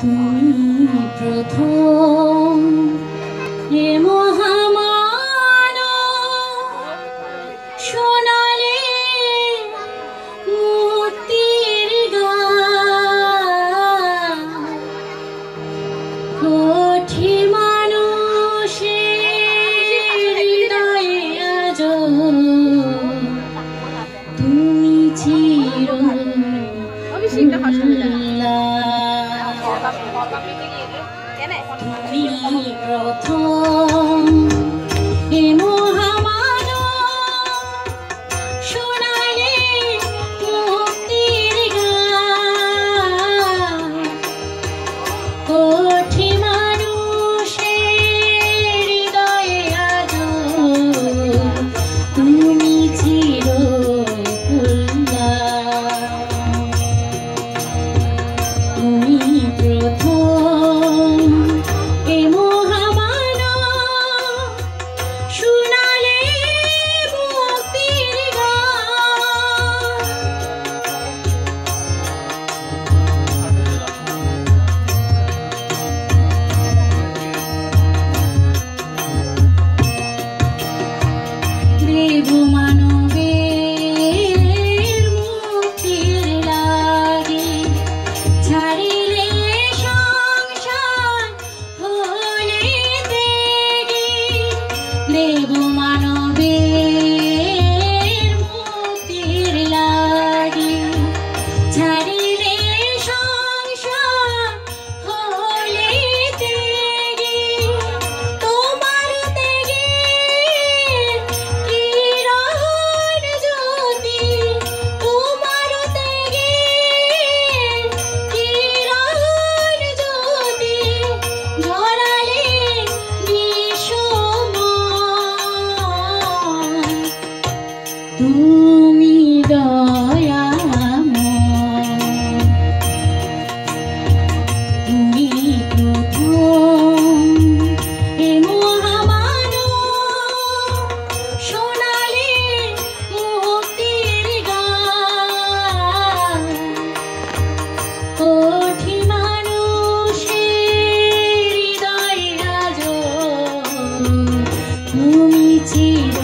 তুমি প্রথম এ মহামান শোনালে মুক্তির গান কোটি মানুষের হৃদয়ে আজ তুমি চির তুমি প্রথম এ মহামান শোনালে মুক্তির গান কোটি মানুষের হৃদয়ে আজ তুমি চির তুমি প্রথম এ মহামান শোনালে মুক্তির গান দেব মানবের মুক্তির লাগি ছাড়িলে সংসার হলে দেগি দেব মানবের মুক্তির লাগি ছাড়িলে সংসার হলে দেগি তোমার দেগে কিরণ জ্যোতি তোমার দেগে কিরণ জ্যোতি ঝরালে বিশ্বময় তুমি দয়াময় তুমি প্রথম এ মহামান শোনালে মুক্তির গান কোটি মানুষের হৃদয়ে আজ তুমি চির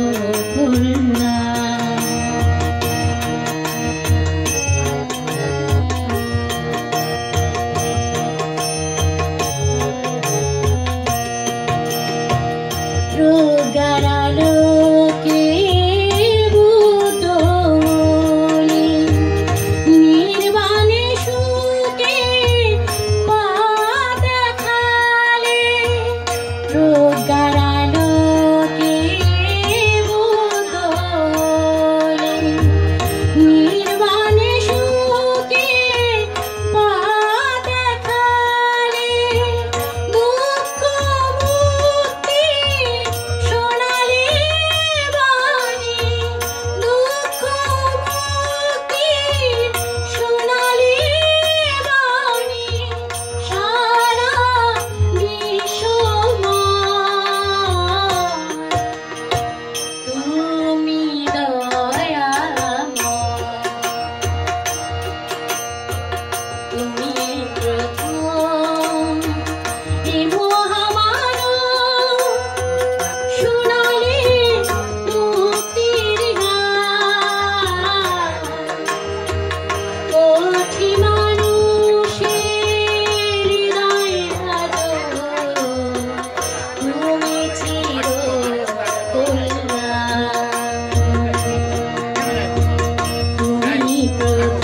প্রজ্ঞারালোকে বুদ্ধ হলে নির্বাণে সুখে পা দেখালে প্রজ্ঞারালোকে বুদ্ধ হলে নির্বাণে সুখে পা দেখালে দুঃখ মুক্তি শোনালে বাণী দুঃখ মুক্তি শোনালে বাণী সারা বিশ্বময় তুমি দয়াময় তুমি প্রথম এ মহামান শোনালে মুক্তির গান কোটি মানুষের হৃদয়ে আজ তুমি চির কল্যাণ তুমি প্রথম